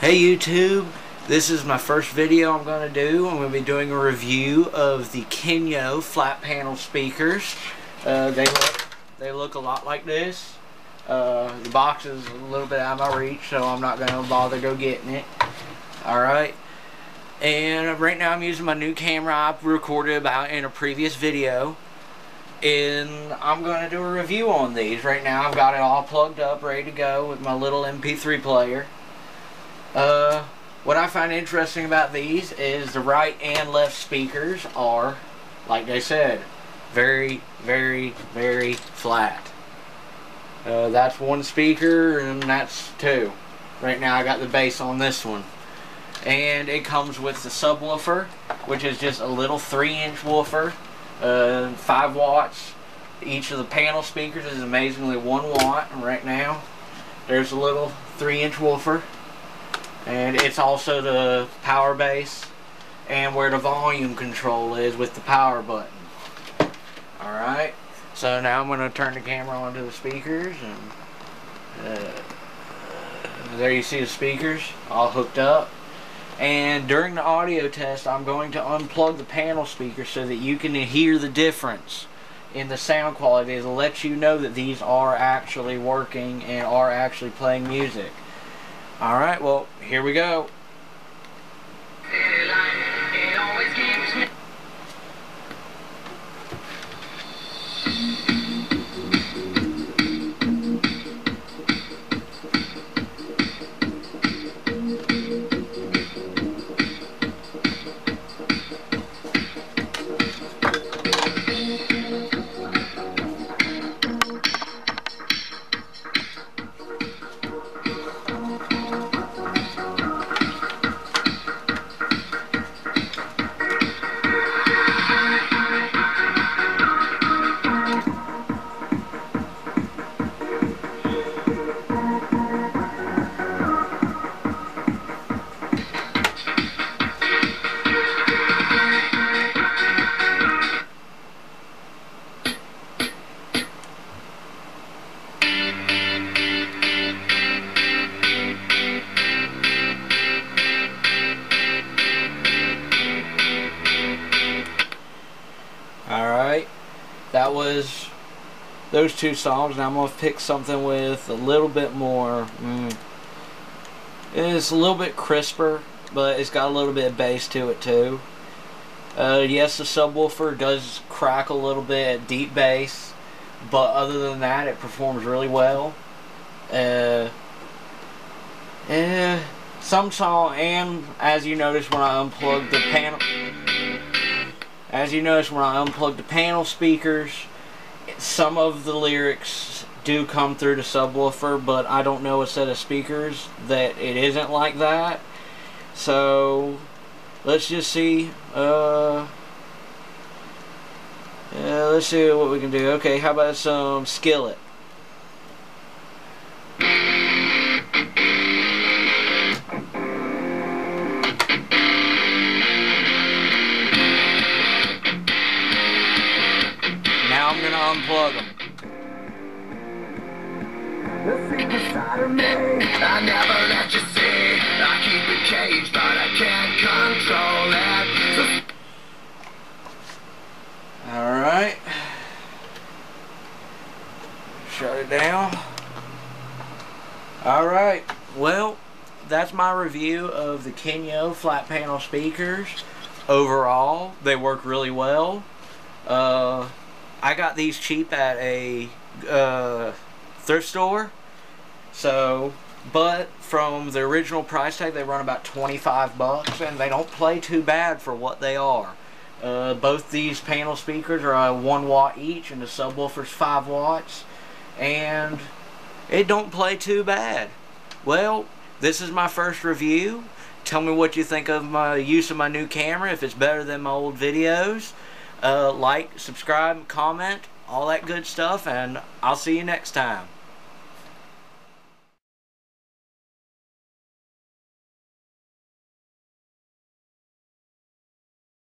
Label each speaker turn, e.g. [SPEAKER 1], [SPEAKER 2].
[SPEAKER 1] Hey YouTube, this is my first video I'm going to do. I'm going to be doing a review of the Kenyo flat panel speakers. They look a lot like this. The box is a little bit out of my reach, so I'm not going to bother go getting it. Alright, and right now I'm using my new camera I recorded about in a previous video. And I'm going to do a review on these. Right now I've got it all plugged up, ready to go with my little MP3 player. What I find interesting about these is the right and left speakers are, like they said, very, very, very flat. That's one speaker and that's two. Right now I got the bass on this one. And it comes with the subwoofer, which is just a little 3-inch woofer, 5 watts. Each of the panel speakers is amazingly 1 watt. And right now there's a little 3-inch woofer. And it's also the power base and where the volume control is with the power button. Alright, so now I'm going to turn the camera onto the speakers, and there you see the speakers all hooked up. And during the audio test I'm going to unplug the panel speakers so that you can hear the difference in the sound quality to let you know that these are actually working and are actually playing music. Alright, well, here we go. Alright, that was those two songs. Now I'm going to pick something with a little bit more, it's a little bit crisper, but it's got a little bit of bass to it too. Yes, the subwoofer does crack a little bit at deep bass, but other than that it performs really well. Some song, and as you notice when I unplugged the panel, speakers, some of the lyrics do come through the subwoofer, but I don't know a set of speakers that it isn't like that. So let's just see. Let's see what we can do. Okay, how about some Skillet? Now I'm gonna unplug them.
[SPEAKER 2] The secret side of me, I never let you see. I keep it caged, but I can't control it.
[SPEAKER 1] Alright. Shut it down. Alright, well, that's my review of the Kenyo flat panel speakers. Overall, they work really well. I got these cheap at a thrift store. So, but from the original price tag, they run about 25 bucks, and they don't play too bad for what they are. Both these panel speakers are 1 watt each, and the subwoofer's 5 watts, and it don't play too bad. Well, this is my first review. Tell me what you think of my use of my new camera, if it's better than my old videos. Like, subscribe, comment, all that good stuff, and I'll see you next time.